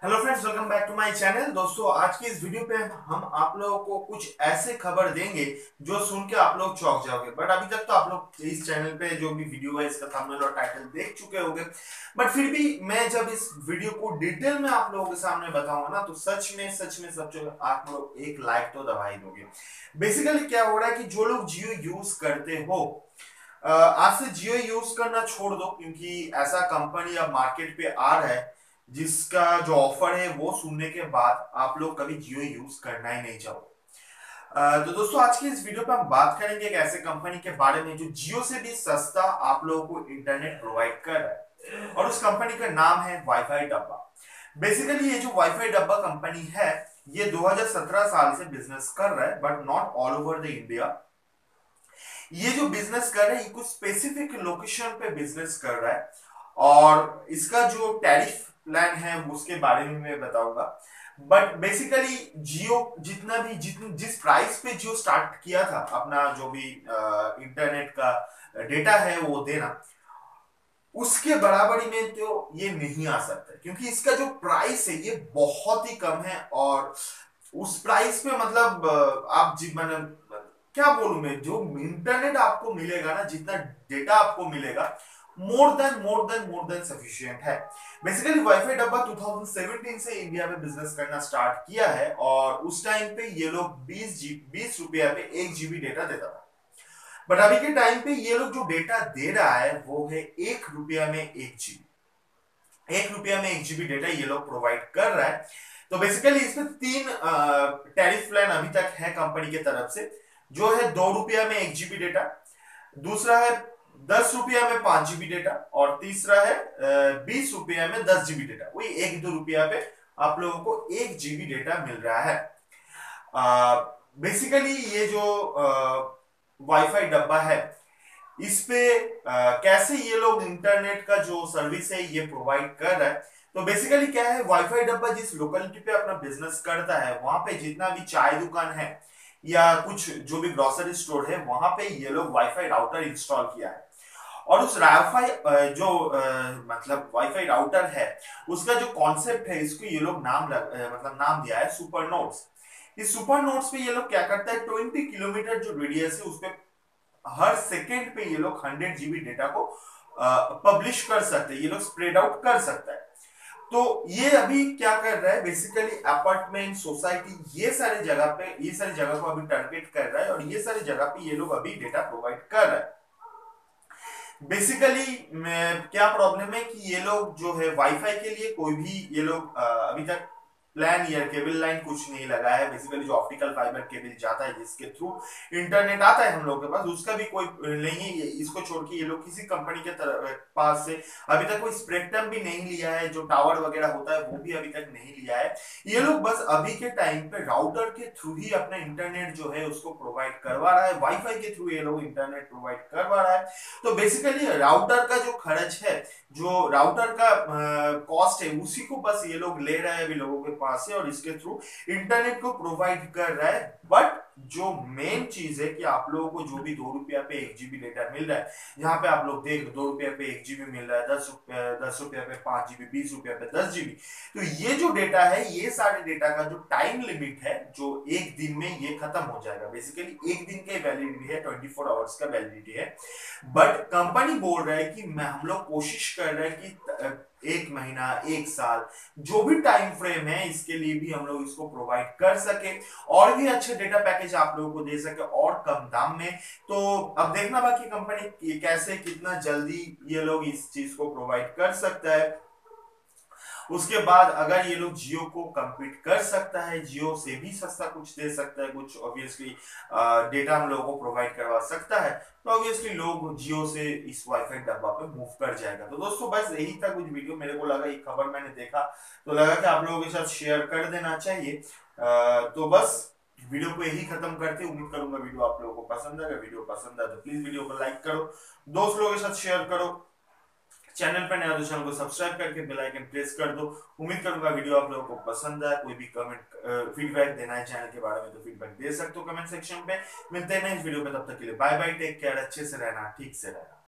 Hello friends, welcome back to my channel. दोस्तों, आज की इस वीडियो पे हम आप लोगों को कुछ ऐसे खबर देंगे जो सुन के आप लोग चौंक जाओगे। बट अभी तक तो आप लोग इस चैनल पे जो भी वीडियो है इसका थंबनेल और टाइटल देख चुके होंगे। बट फिर भी मैं जब इस वीडियो को डिटेल में आप लोगों के सामने बताऊंगा ना, तो सच में सब जो आप लोग एक लाइक तो दबा ही दोगे। बेसिकली क्या हो रहा है कि जो लोग जियो यूज करते हो, आज से जियो यूज करना छोड़ दो, क्योंकि ऐसा कंपनी अब मार्केट पे आ रहा है जिसका जो ऑफर है वो सुनने के बाद आप लोग कभी जियो यूज करना ही नहीं चाहोगे। तो दोस्तों, आज की इस वीडियो पे हम बात करेंगे एक ऐसे कंपनी के बारे में जो जियो से भी सस्ता आप लोगों को इंटरनेट प्रोवाइड कर रहा है, और उस कंपनी का नाम है वाईफाई डब्बा। बेसिकली ये जो वाईफाई डब्बा कंपनी है, ये 2017 साल से बिजनेस कर रहा है, but not all over the India. ये जो बिजनेस कर रहा है, ये कुछ स्पेसिफिक लोकेशन पे बिजनेस कर रहा है, और इसका जो टैरिफ प्लान है उसके बारे में मैं बताऊंगा। बट बेसिकली जियो जिस प्राइस पे जियो स्टार्ट किया था अपना जो भी इंटरनेट का डेटा है वो देना, उसके बराबरी में तो ये नहीं आ सकता, क्योंकि इसका जो प्राइस है ये बहुत ही कम है। और उस प्राइस पे मतलब आप जी मैंने क्या बोलूं मैं, जो इंटरनेट आपको मिलेगा ना, जितना डेटा आपको मिलेगा, मोर देन सफिशिएंट है। बेसिकली वाईफाई डब्बा 2017 से इंडिया में बिजनेस करना स्टार्ट किया है, और उस टाइम पे ये लोग 20 रुपया पे 1 GB डेटा देता था। बट अभी के टाइम पे ये लोग जो डेटा दे रहा है वो है 1 रुपया में 1 GB। 1 रुपया में 1 GB डेटा ये लोग प्रोवाइड कर रहा है। तो बेसिकली इसमें तीन टैरिफ प्लान अभी तक है कंपनी की तरफ से, जो है 2 रुपया में 1 GB डेटा, दूसरा है 10 रुपया में 5 GB डेटा, और तीसरा है 20 रुपया में 10 GB डेटा। वही 1-2 रुपया पे आप लोगों को 1 GB डेटा मिल रहा है। बेसिकली ये जो वाईफाई डब्बा है, इस पे कैसे ये लोग इंटरनेट का जो सर्विस है ये प्रोवाइड कर रहा है। तो बेसिकली क्या है, वाईफाई डब्बा जिस लोकेलिटी पे अपना बिजनेस करता है, वहां पे जितना भी चाय दुकान है या कुछ जो भी ग्रोसरी स्टोर है, वहां पे ये लोग वाईफाई राउटर इंस्टॉल किया है। और उस वाईफाई जो मतलब वाईफाई राउटर है, उसका जो कॉन्सेप्ट है, इसको ये लोग मतलब नाम दिया है सुपर नोड्स। इस सुपर नोड्स पे ये लोग क्या करता है, 20 किलोमीटर जो रेडियस है उस पे हर सेकेंड पे ये लोग 100 GB डेटा को पब्लिश कर सकते हैं, ये लोग स्प्रेड आउट कर सकता है। तो ये अभी क्या कर रहा है, बेसिकली अपार्टमेंट, सोसाइटी, ये सारी जगह को अभी टारगेट कर रहा है, और ये सारी जगह पे ये लोग अभी डेटा प्रोवाइड कर रहा है। बेसिकली क्या प्रॉब्लम है कि ये लोग जो है वाईफाई के लिए कोई भी ये लोग अभी तक प्लान या केबल लाइन कुछ नहीं लगा है। बेसिकली जो ऑप्टिकल फाइबर केबल जाता है, जिसके थ्रू इंटरनेट आता है हम लोग के पास, उसका भी कोई नहीं है। इसको छोड़ के ये लोग किसी कंपनी के पास से अभी तक कोई स्पेक्ट्रम भी नहीं लिया है, जो टावर वगैरह होता है वो भी अभी तक नहीं लिया है। ये लोग बस अभी के टाइम पे राउटर के थ्रू ही अपना इंटरनेट जो है उसको प्रोवाइड करवा रहा है, वाईफाई के थ्रू ये लोग इंटरनेट प्रोवाइड करवा रहा है। तो बेसिकली राउटर का जो खर्च है, जो राउटर का कॉस्ट है, उसी को बस ये लोग ले रहे हैं अभी लोगों के पास से, और इसके थ्रू इंटरनेट को प्रोवाइड कर रहा है। बट जो मेन चीज है कि आप लोगों को जो भी 2 रुपया पे 1 GB डेटा मिल रहा है, यहाँ पे आप लोग देख लो 2 रुपया पे 1 GB मिल रहा है, 10 रुपया पे 5 GB, 20 रुपया पे 10 GB। तो ये जो डेटा है, ये सारे डेटा का जो टाइम लिमिट है, जो एक दिन में ये खत्म हो जाएगा। बेसिकली एक दिन की वैलिडिटी है, 24 आवर्स का वैलिडिटी है। बट कंपनी बोल रहा है कि हम लोग कोशिश कर रहे हैं कि 1 महीना, 1 साल, जो भी टाइम फ्रेम है, इसके लिए भी हम लोग इसको प्रोवाइड कर सके, और भी अच्छे डेटा पैकेज आप लोगों को दे सके और कम दाम में। तो अब देखना बाकी कंपनी कैसे कितना जल्दी ये लोग इस चीज को प्रोवाइड कर सकता है। उसके बाद अगर ये लोग जियो को compete कर सकता है, जियो से भी सस्ता कुछ दे सकता है, कुछ ऑब्वियसली डेटा हम लोगों को प्रोवाइड करवा सकता है, तो ऑब्वियसली लोग जियो से इस वाईफाई डब्बा पे मूव कर जाएगा। तो दोस्तों, बस यही था कुछ वीडियो, मेरे को लगा ये खबर मैंने देखा तो लगा कि आप लोगों के साथ शेयर कर देना चाहिए। तो बस वीडियो को यही खत्म करते, उम्मीद करूंगा वीडियो आप लोगों को पसंद आएगा। वीडियो पसंद आए तो प्लीज वीडियो को लाइक करो, दोस्त लोगों के साथ शेयर करो, चैनल पर नया तो चैनल को सब्सक्राइब करके बेल आइकन प्रेस कर दो। उम्मीद करूंगा वीडियो आप लोगों को पसंद आए। कोई भी कमेंट फीडबैक देना है चैनल के बारे में तो फीडबैक दे सकते हो कमेंट सेक्शन पे। मिलते हैं नेक्स्ट वीडियो पे, तब तक के लिए बाय बाय, टेक केयर, अच्छे से रहना, ठीक से रहना।